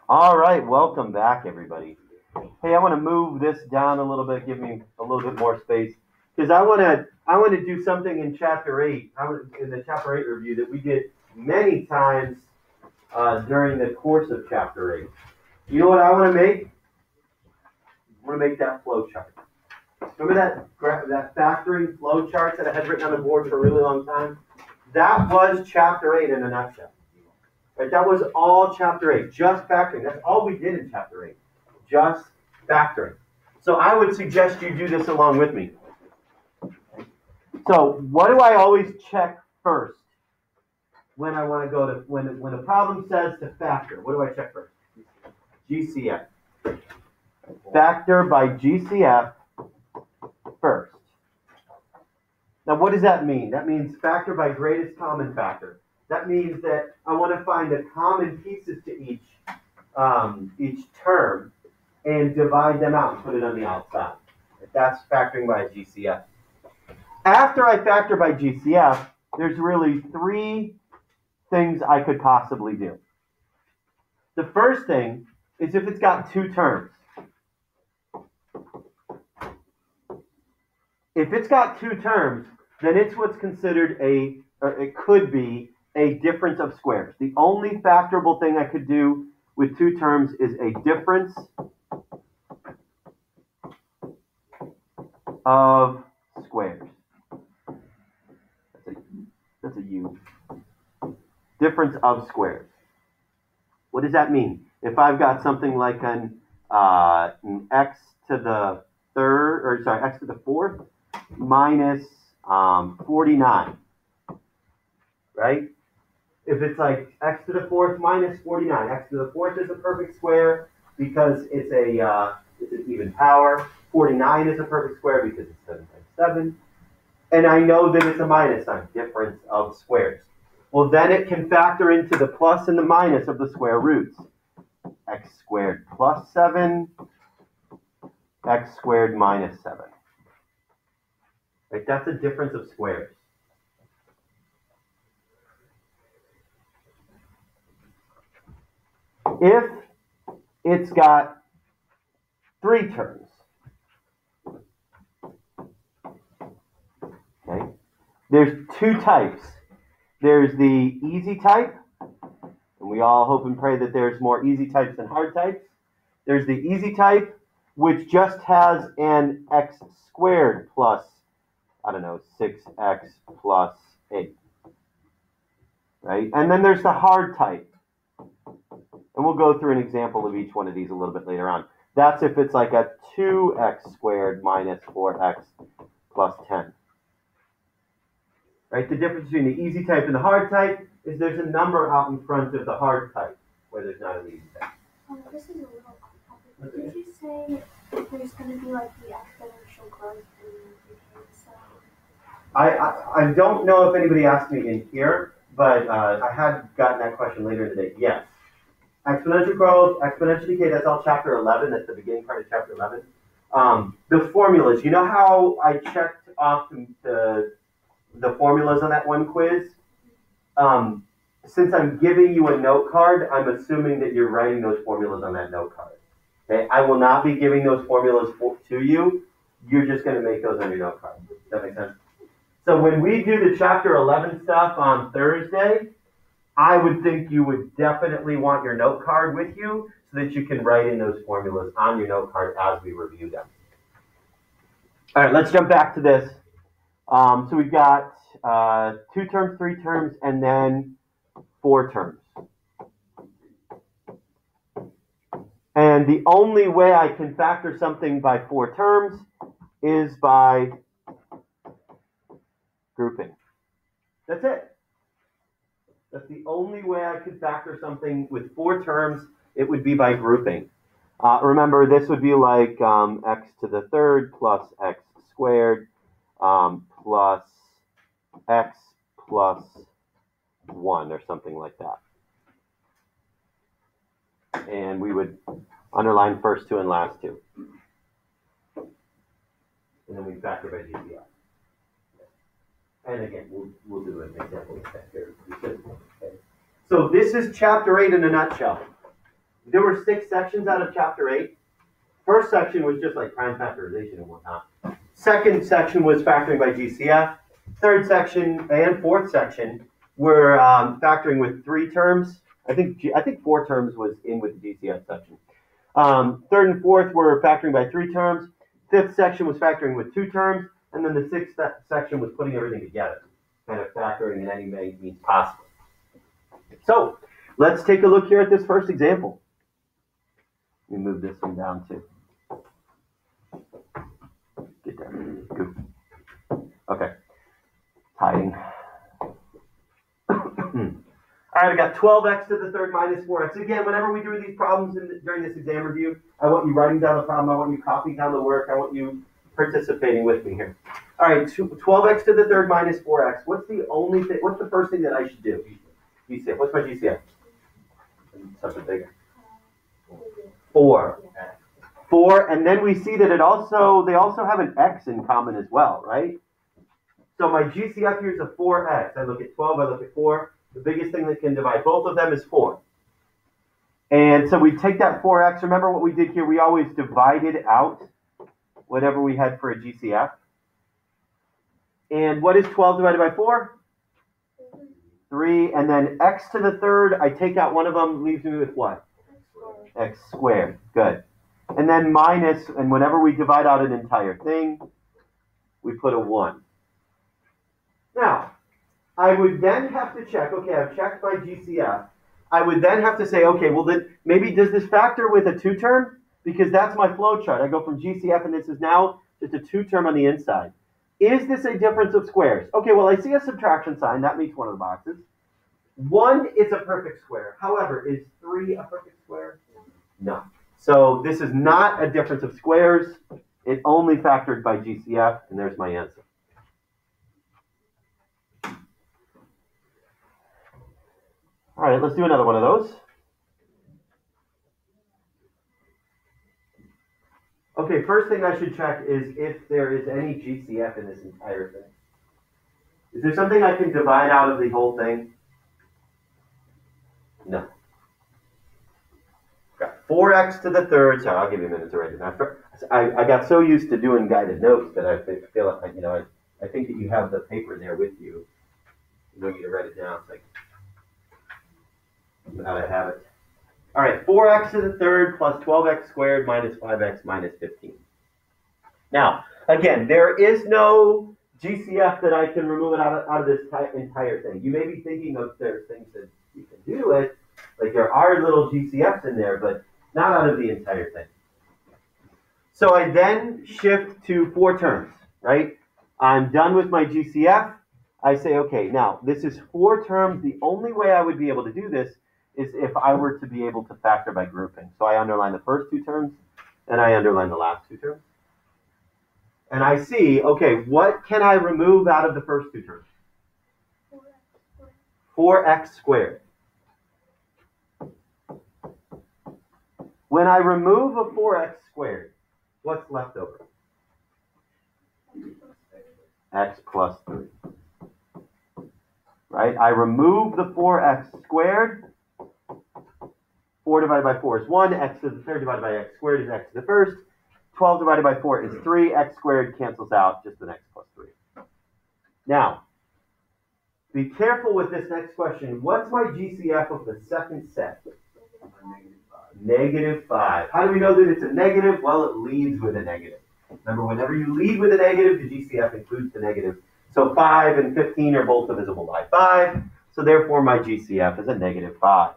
All right, welcome back, everybody. Hey, I want to move this down a little bit, give me a little bit more space, because I want to do something in chapter eight. In the chapter eight review that we did many times during the course of chapter eight. You know what I want to make? I want to make that flow chart. Remember that factoring flow chart that I had written on the board for a really long time? That was chapter eight in a nutshell. Right? That was all chapter eight, just factoring. That's all we did in chapter eight, just factoring. So I would suggest you do this along with me. So what do I always check first when I want to go to when a problem says to factor? What do I check first? GCF. Factor by GCF first. Now, what does that mean? That means factor by greatest common factor. That means that I want to find the common pieces to each term and divide them out and put it on the outside. That's factoring by GCF. After I factor by GCF, there's really three things I could possibly do. The first thing is if it's got two terms. If it's got two terms, then it's what's considered it could be a difference of squares. The only factorable thing I could do with two terms is a difference of squares. That's a U. Difference of squares. What does that mean? If I've got something like an x to the x to the fourth minus 49, right? If it's like x to the fourth minus 49, x to the fourth is a perfect square because it's an even power. 49 is a perfect square because it's 7 times 7. And I know that it's a minus sign, difference of squares. Well, then it can factor into the plus and the minus of the square roots. X squared plus 7, x squared minus 7. Right? That's a difference of squares. If it's got three terms, okay, there's two types. There's the easy type, and we all hope and pray that there's more easy types than hard types. There's the easy type, which just has an x squared plus, 6x plus 8. Right? And then there's the hard type. And we'll go through an example of each one of these a little bit later on. That's if it's like a 2x squared minus 4x plus 10. Right? The difference between the easy type and the hard type is there's a number out in front of the hard type where there's not an easy type. This is a little complicated. Did you say there's going to be like the exponential growth in so? I don't know if anybody asked me in here, but I had gotten that question later in the day. Yes. Exponential growth, exponential decay, that's all chapter 11. That's the beginning part of chapter 11. The formulas, you know how I checked off the formulas on that one quiz? Since I'm giving you a note card, I'm assuming that you're writing those formulas on that note card. Okay? I will not be giving those formulas to you. You're just going to make those on your note card. Does that make sense? So when we do the chapter 11 stuff on Thursday, I would think you would definitely want your note card with you so that you can write in those formulas on your note card as we review them. All right, let's jump back to this. So we've got 2 terms, 3 terms, and then 4 terms. And the only way I can factor something by 4 terms is by grouping. That's it. That's the only way I could factor something with 4 terms. It would be by grouping. Remember, this would be like x to the third plus x squared plus x plus 1 or something like that. And we would underline first 2 and last 2. And then we factor by GCF. And again, we'll do an example of that here. Okay. So this is chapter 8 in a nutshell. there were 6 sections out of chapter 8. First section was just like prime factorization and whatnot. Second section was factoring by GCF. Third section and fourth section were factoring with 3 terms. I think 4 terms was in with the GCF section. Third and fourth were factoring by 3 terms. Fifth section was factoring with 2 terms. And then the sixth section was putting everything together, kind of factoring in any means possible. So let's take a look here at this first example. Let me move this one down too. Get down. Good. Okay. Hiding. All right, I got 12x to the third minus 4x. Again, whenever we do these problems during this exam review, I want you writing down the problem. I want you copying down the work. I want you participating with me here. All right, 12x to the third minus 4x. What's the only thing? What's the first thing that I should do? GCF. What's my GCF? Something bigger. 4. 4, and then we see that they also have an x in common as well, right? So my GCF here is a 4x. I look at 12, I look at 4. The biggest thing that can divide both of them is 4. And so we take that 4x. Remember what we did here? We always divided out whatever we had for a GCF. And what is 12 divided by 4? 3. And then x to the third, I take out one of them, leaves me with what? X squared. Good. And then minus, and whenever we divide out an entire thing, we put a 1. Now, I would then have to check, okay, I've checked my GCF. I would then have to say, okay, well, then maybe does this factor with a 2 term? Because that's my flow chart. I go from GCF, and this is now just a 2 term on the inside. Is this a difference of squares? Okay, well, I see a subtraction sign. That meets one of the boxes. 1 is a perfect square. However, is 3 a perfect square? No. So this is not a difference of squares. It only factored by GCF, and there's my answer. All right, let's do another one of those. Okay, first thing I should check is if there is any GCF in this entire thing. Is there something I can divide out of the whole thing? No. Got 4x to the third. Sorry, I'll give you a minute to write it down. I got so used to doing guided notes that I feel like, I think that you have the paper there with you. You don't need to write it down. It's like, without I have it. All right, 4x to the third plus 12x squared minus 5x minus 15. Now, again, there is no GCF that I can remove it out of this entire thing. You may be thinking of there's things that you can do it, like there are little GCFs in there, but not out of the entire thing. So I then shift to 4 terms, right? I'm done with my GCF. I say, okay, now this is 4 terms. The only way I would be able to do this is if I were to be able to factor by grouping. So I underline the first 2 terms, and I underline the last 2 terms. And I see, okay, what can I remove out of the first 2 terms? 4x squared. When I remove a 4x squared, what's left over? X plus 3. Right? I remove the 4x squared. 4 divided by 4 is 1. X to the third divided by x squared is x to the first. 12 divided by 4 is 3. X squared cancels out just an x plus 3. Now, be careful with this next question. What's my GCF of the second set? -5. How do we know that it's a negative? Well, it leads with a negative. Remember, whenever you lead with a negative, the GCF includes the negative. So 5 and 15 are both divisible by 5. So therefore, my GCF is a -5.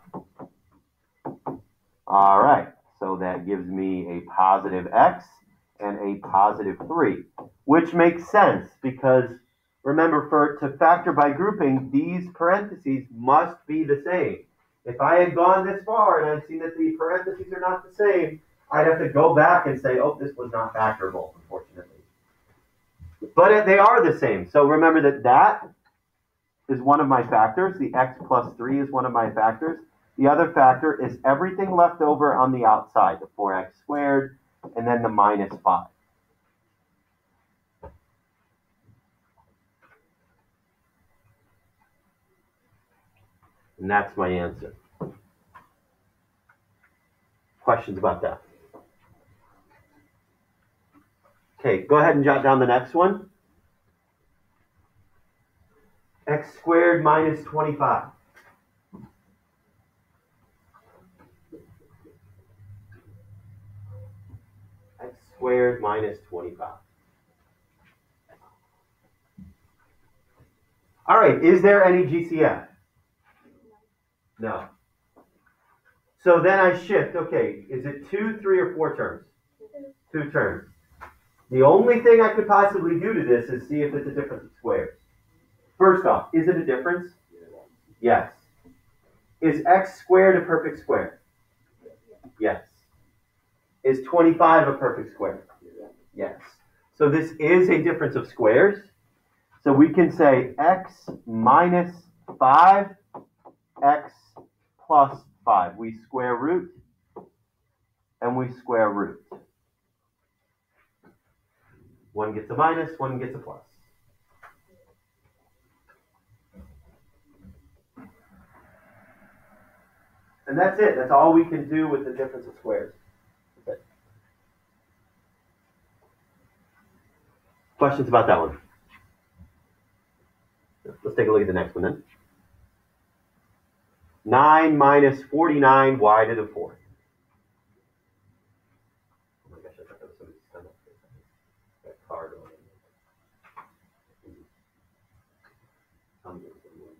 All right. So that gives me a positive x and a positive 3, which makes sense because remember, to factor by grouping, these parentheses must be the same. If I had gone this far and I'd seen that the parentheses are not the same, I'd have to go back and say, oh, this was not factorable, unfortunately. But they are the same. So remember that is one of my factors. The x plus 3 is one of my factors. The other factor is everything left over on the outside, the 4x squared, and then the -5. And that's my answer. Questions about that? Okay, go ahead and jot down the next one. X squared minus 25. X squared minus 25. All right, is there any GCF? No. So then I shift, okay, is it 2, 3, or 4 terms? 2 terms. The only thing I could possibly do to this is see if it's a difference of squares. First off, is it a difference? Yes. Is x squared a perfect square? Yes. Is 25 a perfect square? Yes. So this is a difference of squares. So we can say x minus 5, x plus 5. We square root, and we square root. One gets a minus, one gets a plus. And that's it. That's all we can do with the difference of squares. Okay. Questions about that one? Let's take a look at the next one then. 9 minus 49 y to the 4th. Oh my gosh, I thought that was somebody's stomach. That card on it.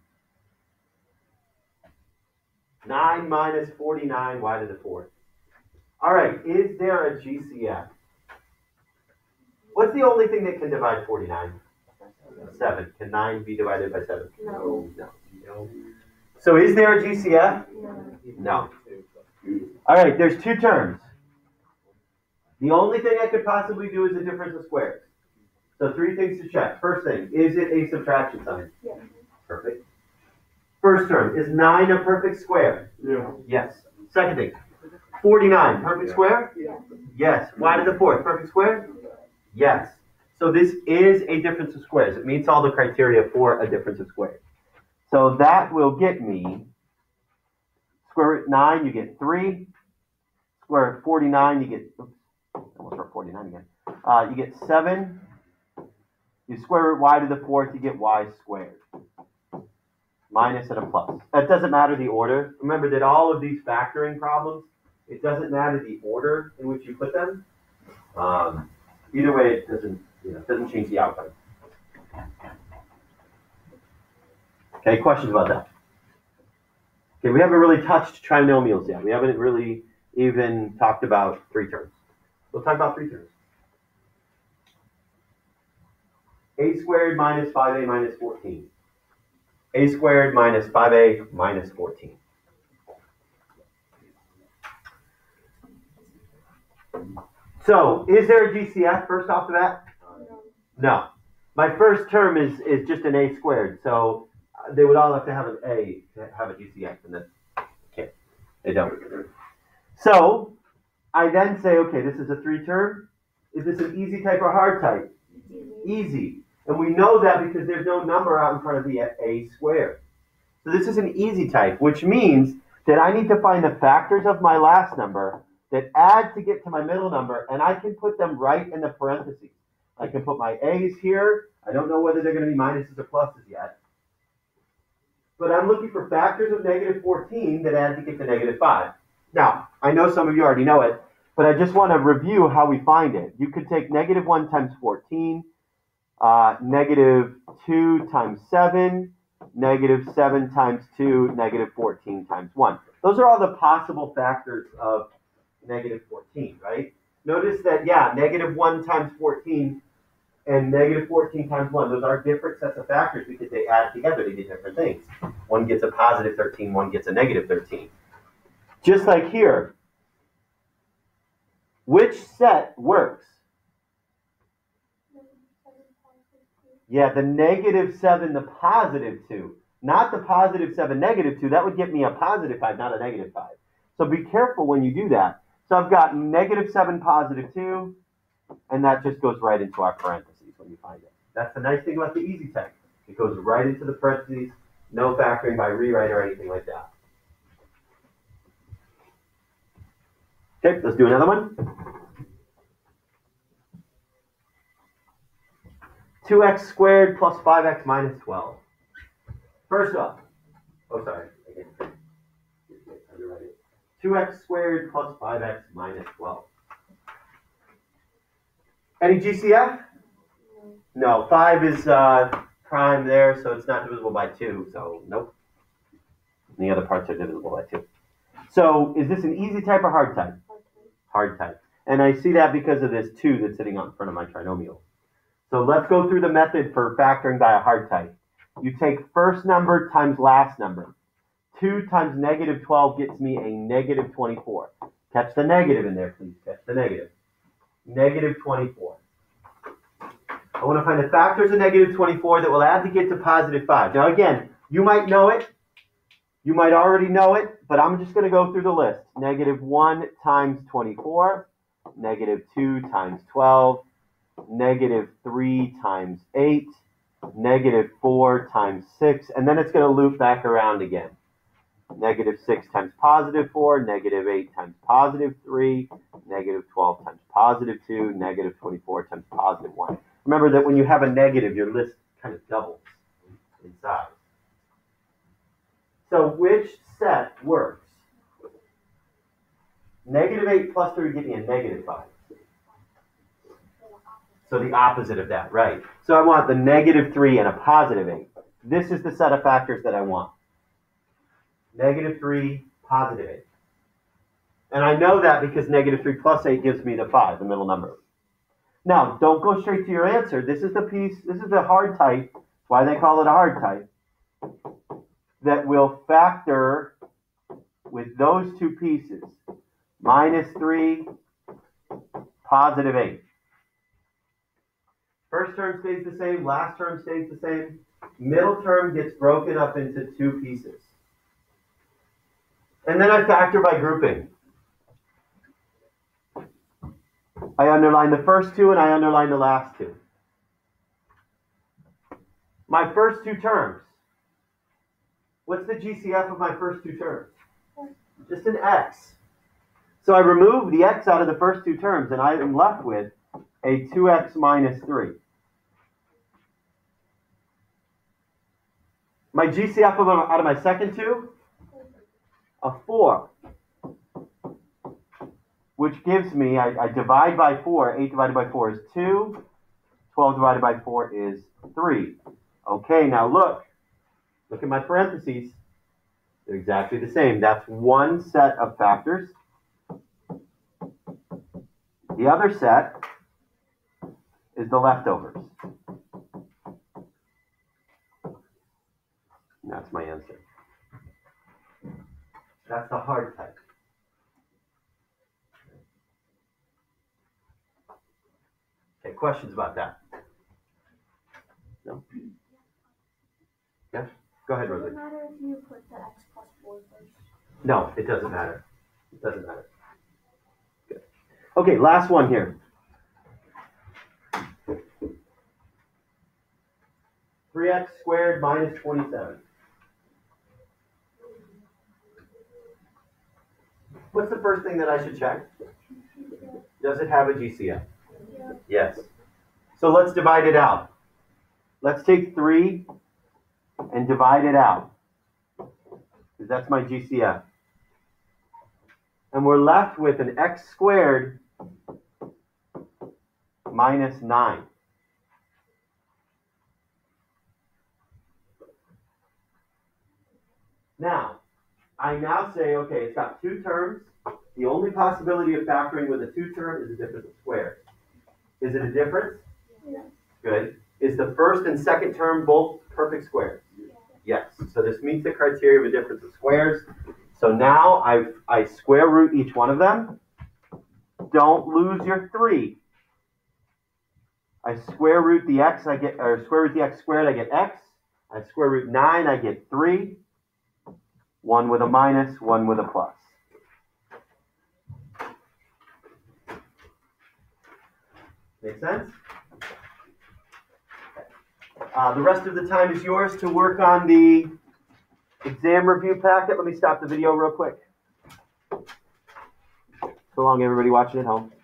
9 minus 49 y to the 4th. All right, is there a GCF? What's the only thing that can divide 49? 7. Can 9 be divided by 7? No. No. So is there a GCF? No. All right, there's 2 terms. The only thing I could possibly do is a difference of squares. So 3 things to check. First thing, is it a subtraction sign? Yes. Perfect. First term, is 9 a perfect square? Yeah. Yes. Second thing, 49, perfect square? Yes. Yes. Y to the 4th, perfect square? Yes. So this is a difference of squares. It meets all the criteria for a difference of squares. So that will get me square root 9, you get 3. Square root 49, you get, oops, I almost wrote 49 again. You get 7. You square root y to the 4th, you get y squared. Minus and a plus. That doesn't matter the order. Remember that all of these factoring problems, it doesn't matter the order in which you put them. Either way, it doesn't change the outcome. Okay, questions about that? Okay, we haven't really touched trinomials yet. We haven't really even talked about 3 terms. We'll talk about 3 terms. A squared minus 5a minus 14. A squared minus 5a minus 14. So, is there a GCF first off the bat? No. My first term is just an a squared, so they would all have to have an a to have a GCF, and that's okay. They don't. So, I then say, okay, this is a 3 term. Is this an easy type or hard type? Easy. And we know that because there's no number out in front of the a squared. So this is an easy type, which means that I need to find the factors of my last number that add to get to my middle number, and I can put them right in the parentheses. I can put my a's here. I don't know whether they're going to be minuses or pluses yet. But I'm looking for factors of negative 14 that add to get to negative 5. Now, I know some of you already know it, but I just want to review how we find it. You could take negative 1 times 14, negative 2 times 7, negative 7 times 2, negative 14 times 1. Those are all the possible factors of negative 14, right? Notice that, yeah, negative 1 times 14 and negative 14 times 1, those are different sets of factors because they add together to get different things. One gets a positive 13, one gets a negative 13. Just like here, which set works? Yeah, the negative 7, the positive 2. Not the positive 7, negative 2. That would get me a positive 5, not a negative 5. So be careful when you do that. So I've got negative 7, positive 2, and that just goes right into our parentheses when you find it. That's the nice thing about the easy type. It goes right into the parentheses, no factoring by rewrite or anything like that. Okay, let's do another one. 2x squared plus 5x minus 12. First off, oh, sorry. 2x squared plus 5x minus 12. Any GCF? No, 5 is prime there, so it's not divisible by 2, so nope. And the other parts are divisible by 2. So is this an easy type or hard type? Hard type. And I see that because of this 2 that's sitting out in front of my trinomial. So let's go through the method for factoring by a hard type. You take first number times last number. 2 times negative 12 gets me a negative 24. Catch the negative in there, please. Catch the negative. Negative 24. I want to find the factors of negative 24 that will add to get to positive 5. Now again, you might know it. You might already know it, but I'm just going to go through the list. Negative 1 times 24. Negative 2 times 12. Negative 3 times 8. Negative 4 times 6. And then it's going to loop back around again. Negative 6 times positive 4, negative 8 times positive 3, negative 12 times positive 2, negative 24 times positive 1. Remember that when you have a negative, your list kind of doubles in size. So which set works? Negative 8 plus 3 give me a negative 5. So the opposite of that, right. So I want the negative 3 and a positive 8. This is the set of factors that I want. Negative 3, positive 8. And I know that because negative 3 plus 8 gives me the 5, the middle number. Now, don't go straight to your answer. This is the piece, this is the hard type, that's why they call it a hard type, that will factor with those two pieces. Minus 3, positive 8. First term stays the same, last term stays the same. Middle term gets broken up into two pieces. And then I factor by grouping. I underline the first two and I underline the last two. My first two terms. What's the GCF of my first two terms? Just an x. So I remove the x out of the first two terms and I am left with a 2x minus 3. My GCF out of my second two? A 4. Which gives me, I divide by 4, 8 divided by 4 is 2, 12 divided by 4 is 3. Okay, now look at my parentheses. They're exactly the same. That's one set of factors. The other set is the leftovers. And that's my answer. That's the hard type. Okay, questions about that? No? Yes? Go ahead, Rosie. Does it matter if you put the x plus 4 first? No, it doesn't matter. It doesn't matter. Good. Okay, last one here. 3x squared minus 27. What's the first thing that I should check? Does it have a GCF? Yeah. Yes. So let's divide it out. Let's take 3 and divide it out. Because that's my GCF. And we're left with an x squared minus 9. Now, I now say, okay, it's got two terms. The only possibility of factoring with a two term is a difference of squares. Is it a difference? Yeah. Good. Is the first and second term both perfect squares? Yes. So this meets the criteria of a difference of squares. So now I square root each one of them. Don't lose your 3. I square root the x, square root the x squared, I get x. I square root 9, I get 3. One with a minus, one with a plus. Make sense? The rest of the time is yours to work on the exam review packet. Let me stop the video real quick. So long, everybody watching at home.